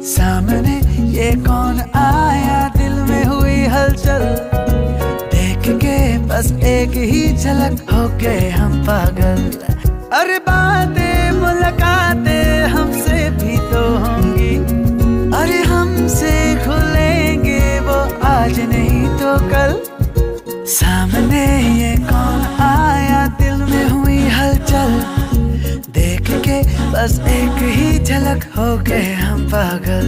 सामने ये कौन आया, दिल में हुई हलचल, देख के बस एक ही झलक हो गए हम पागल। अरे बातें मुलाकातें हमसे भी तो होंगी, अरे हमसे खुलेंगे वो आज नहीं तो कल। सामने ये कौन आया, दिल में हुई हलचल, देख के बस एक ही झलक हो गए हम पागल।